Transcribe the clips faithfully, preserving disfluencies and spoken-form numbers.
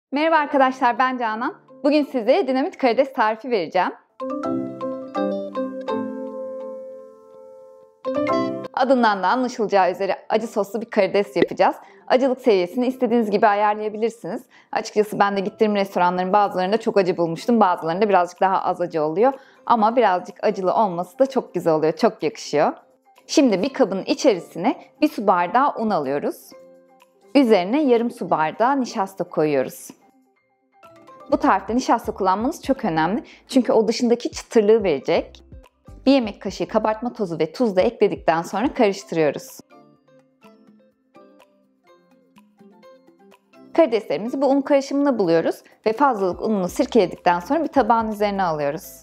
Merhaba arkadaşlar, ben Canan. Bugün size dinamit karides tarifi vereceğim. Adından da anlaşılacağı üzere acı soslu bir karides yapacağız. Acılık seviyesini istediğiniz gibi ayarlayabilirsiniz. Açıkçası ben de gittiğim restoranların bazılarında çok acı bulmuştum. Bazılarında birazcık daha az acı oluyor. Ama birazcık acılı olması da çok güzel oluyor, çok yakışıyor. Şimdi bir kabın içerisine bir su bardağı un alıyoruz. Üzerine yarım su bardağı nişasta koyuyoruz. Bu tarifte nişasta kullanmanız çok önemli. Çünkü o dışındaki çıtırlığı verecek. Bir yemek kaşığı kabartma tozu ve tuz da ekledikten sonra karıştırıyoruz. Karideslerimizi bu un karışımına buluyoruz ve fazlalık ununu sirkeledikten sonra bir tabağın üzerine alıyoruz.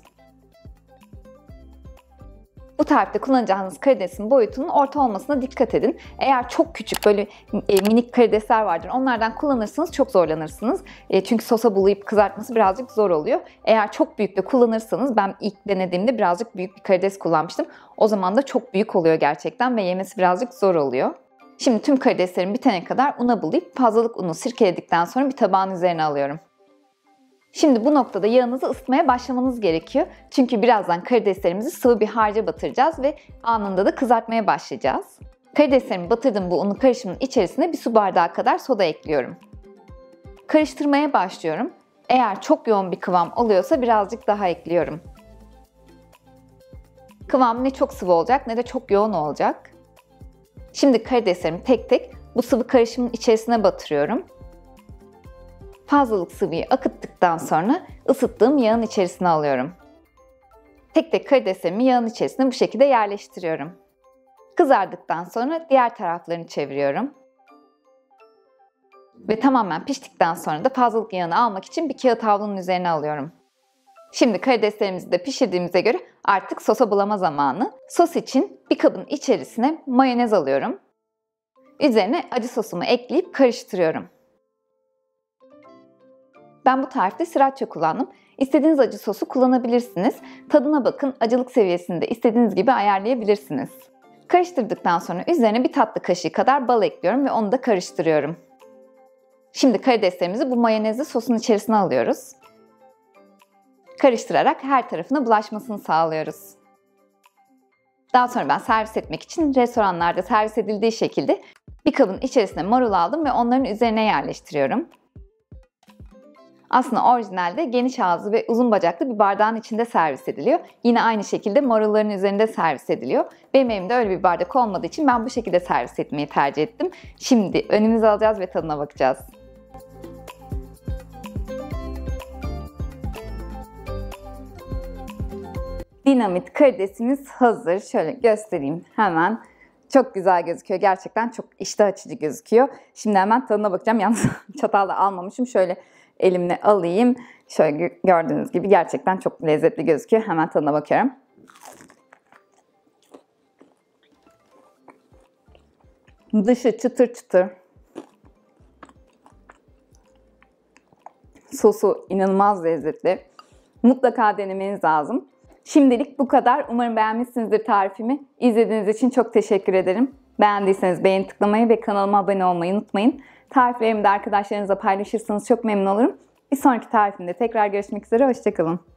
Bu tarifte kullanacağınız karidesin boyutunun orta olmasına dikkat edin. Eğer çok küçük böyle e, minik karidesler vardır, onlardan kullanırsanız çok zorlanırsınız. E, çünkü sosa bulayıp kızartması birazcık zor oluyor. Eğer çok büyük de kullanırsanız, ben ilk denediğimde birazcık büyük bir karides kullanmıştım. O zaman da çok büyük oluyor gerçekten ve yemesi birazcık zor oluyor. Şimdi tüm karideslerim bitene kadar una bulayıp fazlalık unu sirkeledikten sonra bir tabağın üzerine alıyorum. Şimdi bu noktada yağınızı ısıtmaya başlamanız gerekiyor. Çünkü birazdan karideslerimizi sıvı bir harca batıracağız ve anında da kızartmaya başlayacağız. Karideslerimi batırdığım bu unlu karışımın içerisine bir su bardağı kadar soda ekliyorum. Karıştırmaya başlıyorum. Eğer çok yoğun bir kıvam oluyorsa birazcık daha ekliyorum. Kıvam ne çok sıvı olacak ne de çok yoğun olacak. Şimdi karideslerimi tek tek bu sıvı karışımın içerisine batırıyorum. Fazlalık sıvıyı akıttıktan sonra ısıttığım yağın içerisine alıyorum. Tek tek karideslerimi yağın içerisine bu şekilde yerleştiriyorum. Kızardıktan sonra diğer taraflarını çeviriyorum. Ve tamamen piştikten sonra da fazlalık yağını almak için bir kağıt havlunun üzerine alıyorum. Şimdi karideslerimizi de pişirdiğimize göre artık sosa bulama zamanı. Sos için bir kabın içerisine mayonez alıyorum. Üzerine acı sosumu ekleyip karıştırıyorum. Ben bu tarifte sriracha kullandım. İstediğiniz acı sosu kullanabilirsiniz. Tadına bakın, acılık seviyesini de istediğiniz gibi ayarlayabilirsiniz. Karıştırdıktan sonra üzerine bir tatlı kaşığı kadar bal ekliyorum ve onu da karıştırıyorum. Şimdi karideslerimizi bu mayonezli sosun içerisine alıyoruz. Karıştırarak her tarafına bulaşmasını sağlıyoruz. Daha sonra ben servis etmek için restoranlarda servis edildiği şekilde bir kabın içerisine marul aldım ve onların üzerine yerleştiriyorum. Aslında orijinalde geniş ağızlı ve uzun bacaklı bir bardağın içinde servis ediliyor. Yine aynı şekilde marulların üzerinde servis ediliyor. Benim evimde öyle bir bardak olmadığı için ben bu şekilde servis etmeyi tercih ettim. Şimdi önümüze alacağız ve tadına bakacağız. Dinamit karidesimiz hazır. Şöyle göstereyim hemen. Çok güzel gözüküyor. Gerçekten çok iştah açıcı gözüküyor. Şimdi hemen tadına bakacağım. Yalnız çatalla almamışım. Şöyle elimle alayım. Şöyle gördüğünüz gibi gerçekten çok lezzetli gözüküyor. Hemen tadına bakıyorum. Dışı çıtır çıtır. Sosu inanılmaz lezzetli. Mutlaka denemeniz lazım. Şimdilik bu kadar. Umarım beğenmişsinizdir tarifimi. İzlediğiniz için çok teşekkür ederim. Beğendiyseniz beğeni tıklamayı ve kanalıma abone olmayı unutmayın. Tariflerimi de arkadaşlarınızla paylaşırsanız çok memnun olurum. Bir sonraki tarifimde tekrar görüşmek üzere. Hoşça kalın.